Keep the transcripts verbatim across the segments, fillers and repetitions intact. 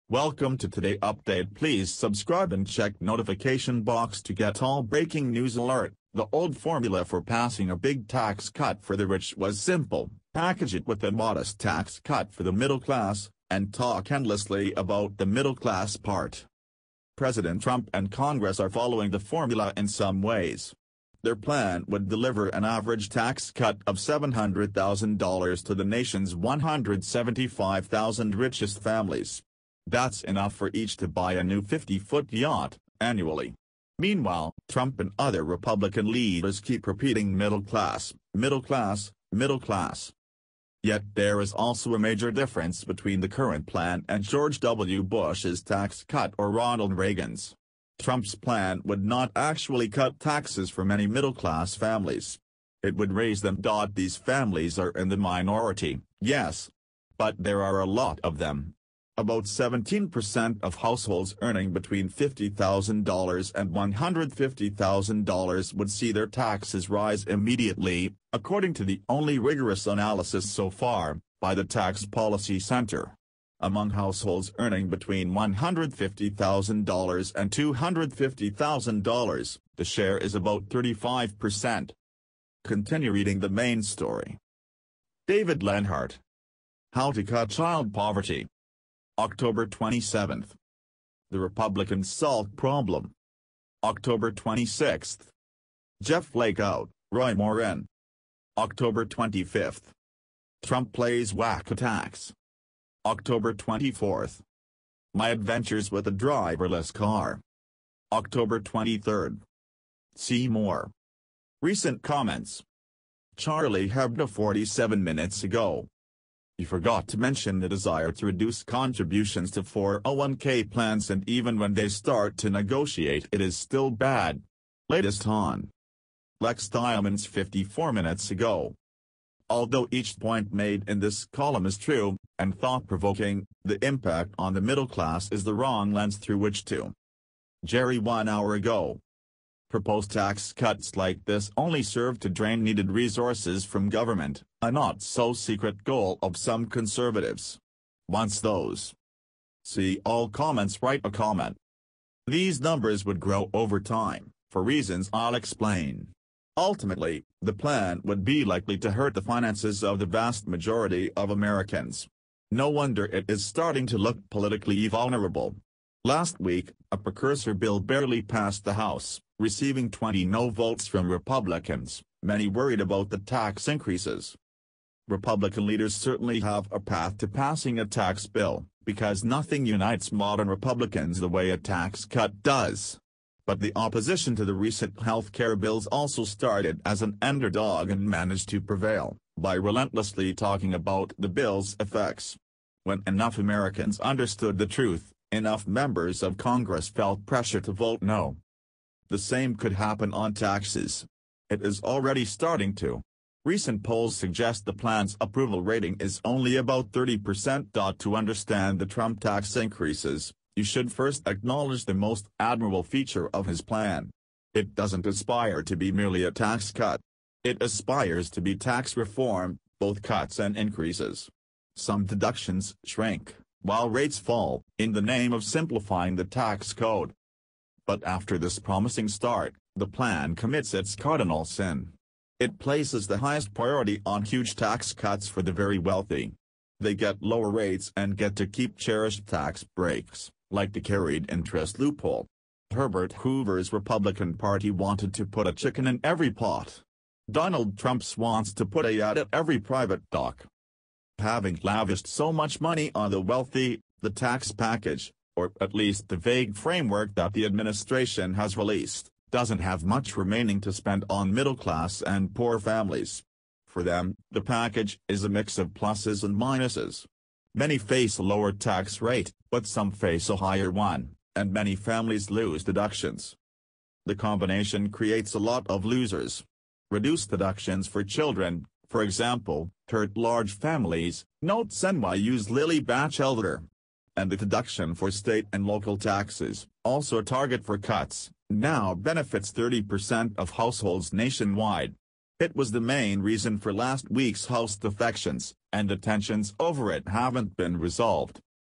Welcome to Today Update. Please subscribe and check notification box to get all breaking news alert. The old formula for passing a big tax cut for the rich was simple: package it with a modest tax cut for the middle class, and talk endlessly about the middle class part. President Trump and Congress are following the formula in some ways. Their plan would deliver an average tax cut of seven hundred thousand dollars to the nation's one hundred seventy-five thousand richest families. That's enough for each to buy a new fifty-foot yacht, annually. Meanwhile, Trump and other Republican leaders keep repeating middle class, middle class, middle class. Yet there is also a major difference between the current plan and George W. Bush's tax cut or Ronald Reagan's. Trump's plan would not actually cut taxes for many middle-class families. It would raise them. These families are in the minority, yes. But there are a lot of them. About seventeen percent of households earning between fifty thousand dollars and one hundred fifty thousand dollars would see their taxes rise immediately, according to the only rigorous analysis so far, by the Tax Policy Center. Among households earning between one hundred fifty thousand dollars and two hundred fifty thousand dollars, the share is about thirty-five percent. Continue reading the main story. David Leonhardt. How to Cut Child Poverty. October twenty-seventh. The Republicans' Salt Problem. October twenty-sixth. Jeff Flake out, Roy Moore in. October twenty-fifth. Trump plays whack attacks. October twenty-fourth. My adventures with a driverless car. October twenty-third. See more. Recent comments. Charlie Hebdo forty-seven minutes ago. You forgot to mention the desire to reduce contributions to four oh one K plans, and even when they start to negotiate it is still bad. Latest on Lex Diamonds fifty-four minutes ago. Although each point made in this column is true, and thought-provoking, the impact on the middle class is the wrong lens through which to. Jerry one hour ago. Proposed tax cuts like this only serve to drain needed resources from government, a not-so-secret goal of some conservatives. Once those. See all comments, write a comment. These numbers would grow over time, for reasons I'll explain. Ultimately, the plan would be likely to hurt the finances of the vast majority of Americans. No wonder it is starting to look politically vulnerable. Last week, a precursor bill barely passed the House, receiving twenty no votes from Republicans, many worried about the tax increases. Republican leaders certainly have a path to passing a tax bill, because nothing unites modern Republicans the way a tax cut does. But the opposition to the recent health care bills also started as an underdog and managed to prevail, by relentlessly talking about the bill's effects. When enough Americans understood the truth, enough members of Congress felt pressure to vote no. The same could happen on taxes. It is already starting to. Recent polls suggest the plan's approval rating is only about thirty percent. To understand the Trump tax increases, you should first acknowledge the most admirable feature of his plan. It doesn't aspire to be merely a tax cut. It aspires to be tax reform, both cuts and increases. Some deductions shrink, while rates fall, in the name of simplifying the tax code. But after this promising start, the plan commits its cardinal sin. It places the highest priority on huge tax cuts for the very wealthy. They get lower rates and get to keep cherished tax breaks, like the carried interest loophole. Herbert Hoover's Republican Party wanted to put a chicken in every pot. Donald Trump wants to put a yacht at every private dock. Having lavished so much money on the wealthy, the tax package, or at least the vague framework that the administration has released, doesn't have much remaining to spend on middle-class and poor families. For them, the package is a mix of pluses and minuses. Many face a lower tax rate, but some face a higher one, and many families lose deductions. The combination creates a lot of losers. Reduced deductions for children, for example, hurt large families, notes N Y U's Lily Batchelder. And the deduction for state and local taxes, also a target for cuts, now benefits thirty percent of households nationwide. It was the main reason for last week's House defections, and the tensions over it haven't been resolved.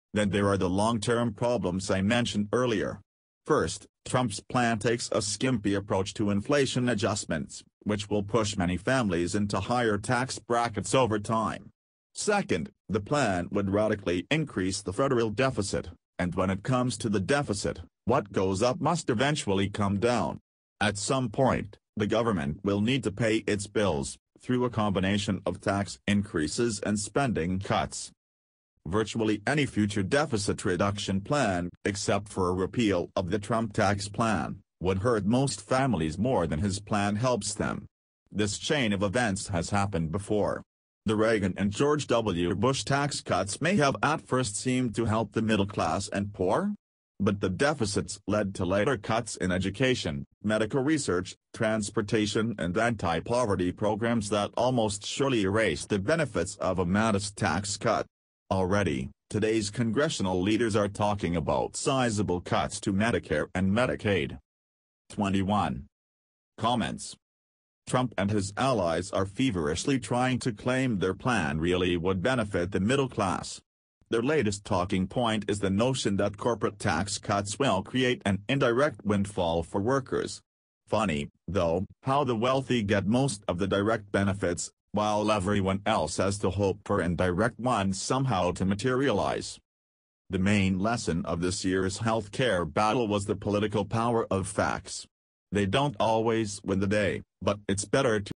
Then there are the long-term problems I mentioned earlier. First, Trump's plan takes a skimpy approach to inflation adjustments, which will push many families into higher tax brackets over time. Second, the plan would radically increase the federal deficit, and when it comes to the deficit, what goes up must eventually come down. At some point, the government will need to pay its bills, through a combination of tax increases and spending cuts. Virtually any future deficit reduction plan, except for a repeal of the Trump tax plan, would hurt most families more than his plan helps them. This chain of events has happened before. The Reagan and George W. Bush tax cuts may have at first seemed to help the middle class and poor, but the deficits led to later cuts in education, medical research, transportation and anti-poverty programs that almost surely erased the benefits of a modest tax cut. Already, today's congressional leaders are talking about sizable cuts to Medicare and Medicaid. twenty-one. Comments. Trump and his allies are feverishly trying to claim their plan really would benefit the middle class. Their latest talking point is the notion that corporate tax cuts will create an indirect windfall for workers. Funny, though, how the wealthy get most of the direct benefits, while everyone else has to hope for indirect ones somehow to materialize. The main lesson of this year's health care battle was the political power of facts. They don't always win the day, but it's better to